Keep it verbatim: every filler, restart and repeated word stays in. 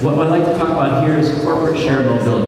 what I'd like to talk about here is corporate shared mobility.